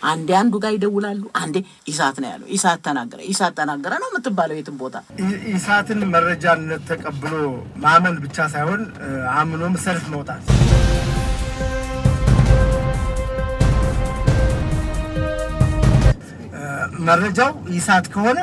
አንዴ አንዱ ጋር ይደውላሉ አንዴ ኢሳት ነው ያለው ኢሳት ተናገረ ነው የምትባለው የትም ቦታ ኢሳትን መረጃነት ተቀብሎ ማመን ብቻ ሳይሆን አምኖም ሰልፍ መውጣት መረጃው ኢሳት ከሆነ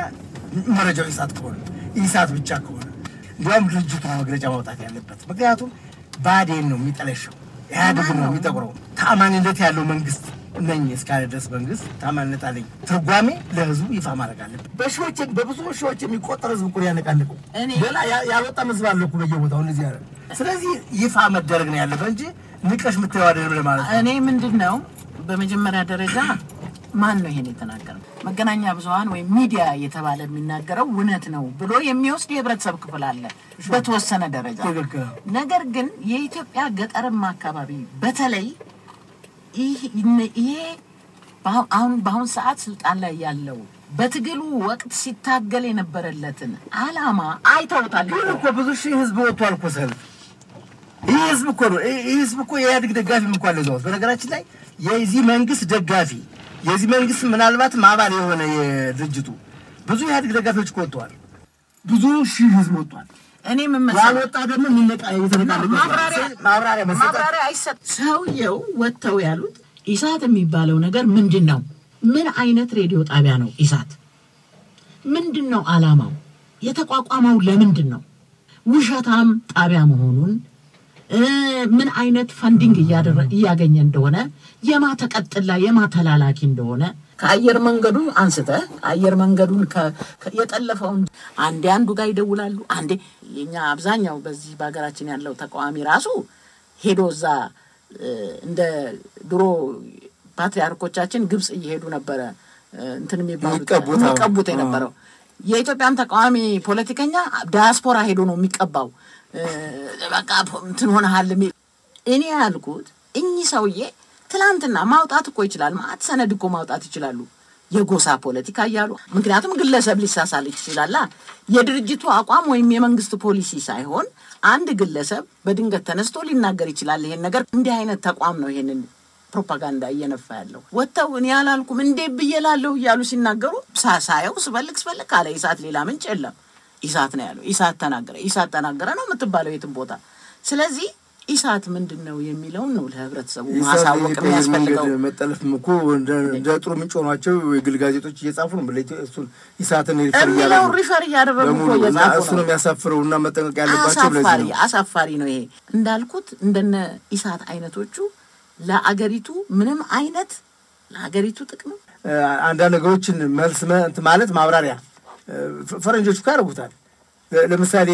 ኢሳት ብቻ ከሆነ እንዲያውም ድርጅቱ መግለጫ ማውጣት ያለበት ምክንያቱም ባዴን ነው የሚጠለሸው ያደግ ነው የሚጠቁረው ታማኝነት ያለው መንግስት ነኝ እስካለ ድረስ መንግስት ታማኝነት አለኝ ትርጓሜ ለህዝቡ ይፋ ማድረግ አለበት በብዙ ሺዎች የሚቆጠር ህዝብ ቁር ያነቃልቁ ሌላ ያወጣ ህዝብ አለ እኮ በየቦታው እንደዚህ ያለ ስለዚህ ይፋ መደረግ ነው ያለበት እንጂ ንቀሽ ምትያው አይደለም ማለት ነው እኔ ምንድነው በመጀመሪያ ደረጃ ማን ነው ይሄን የተናገረው መገናኛ ብዙሃን ወይ ሚዲያ የተባለ የሚናገረው እውነት ነው ብሎ የሚወስድ የህብረተሰብ ክፍል አለ በተወሰነ ደረጃ ነገር ግን የኢትዮጵያ ገጠርማ አካባቢ በተለይ ይሄ በአሁን ሰዓት ስልጣን ላይ ያለው በትግሉ ወቅት ሲታገል የነበረለትን አላማ አይተውታል እኮ ብዙ ሺህ ህዝብ ወጥቷል እኮ ሰልፍ ይህ ህዝብ እኮ የኢህአዴግ ደጋፊ እንኳን ለዛው በነገራችን ላይ የዚህ መንግስት ደጋፊ የዚህ መንግስት ምናልባት ማባል የሆነ የድርጅቱ ብዙ ኢህአዴግ ደጋፊዎች ወጥቷል ብዙ ሺህ ህዝብ ወጥቷል እኔ መመሰል ወጣ ደግሞ ምንነቃ የተነቃለ ማብራሪያ አይሰጥ ሰውየው ወጥተው ያሉት ኢሳት የሚባለው ነገር ምንድነው ምን አይነት ሬዲዮ ጣቢያ ነው ኢሳት ምንድነው አላማው የተቋቋመው ለምንድነው ውሸታም ጣቢያ መሆኑን ምን አይነት ፈንዲንግ ያገኘ እንደሆነ የማ ተቀጥላ የማ ተላላኪ እንደሆነ ከአየር መንገዱ አንስተ አየር መንገዱን የጠለፈው አንዴ አንዱ ጋር ይደውላሉ አንዴ የኛ አብዛኛው በዚህ በአገራችን ያለው ተቋሚ ራሱ ሄዶዛ እንደ ድሮ ፓትሪያርኮቻችን ግብጽ ይሄዱ ነበር እንትን የሚቀቡት የነበረው የኢትዮጵያም ተቋሚ ፖለቲከኛ ዳያስፖራ ሄዶ ነው የሚቀባው በቃ እንትን ሆነሃል እኔ ያልኩት እኚህ ሰውዬ ትላንትና ማውጣት እኮ ይችላል ማት ሰነድ እኮ ማውጣት ይችላሉ የጎሳ ፖለቲካ ያያሉ ምክንያቱም ግለሰብ ሊሳሳል ይችላል የድርጅቱ አቋም ወይም የመንግስት ፖሊሲ ሳይሆን አንድ ግለሰብ በድንገት ተነስቶ ሊናገር ይችላል ይሄን ነገር እንዲህ አይነት ተቋም ነው ይሄንን ፕሮፓጋንዳ እየነፋ ያለው ወጣው እኔ ያላልኩም እንዴ ብየላለሁ ይያሉ ሲናገሩ ሳሳየው ስፈልክ አለ ኢሳት ሌላ ምንጭ የለም ኢሳት ነው ያለው ኢሳት ተናገረ ነው የምትባለው የትም ቦታ ስለዚህ ኢሳት ምንድነው የሚለው ነው ለህብረተሰቡ ማሳወቅ የሚያስፈልገው መጠለፍም እኮ እንደ ጥሩ ምንጭ ሆኗቸው የግል ጋዜጦች እየጻፉ ነው እሱን ኢሳትን ሪፈር ያደረጉ እኮ እየጻፉ ነው እሱን የሚያሳፍረውና መጠንቀቅ ያለባቸው ለዚህ አሳፋሪ ነው ይሄ እንዳልኩት እንደነ ኢሳት አይነቶቹ ለአገሪቱ ምንም አይነት ለአገሪቱ ጥቅም አንዳንድ ነገሮችን መልስ ማለት ማብራሪያ ፈረንጆቹ ካረጉታል ለምሳሌ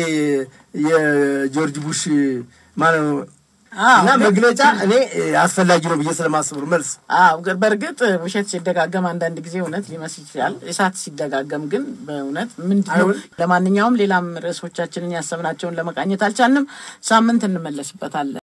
የጆርጅ ቡሽ ማነው እና መግለጫ እኔ አስፈላጊ ነው በየሰለማስብሩ መልስ በርግጥ ውሸት ሲደጋገም አንዳንድ ጊዜ እውነት ሊመስል ይችላል ኢሳት ሲደጋገም ግን በእውነት ምንድነው ለማንኛውም ሌላም ርዕሶቻችንን ያሰብናቸውን ለመቃኘት አልቻልንም ሳምንት እንመለስበታለን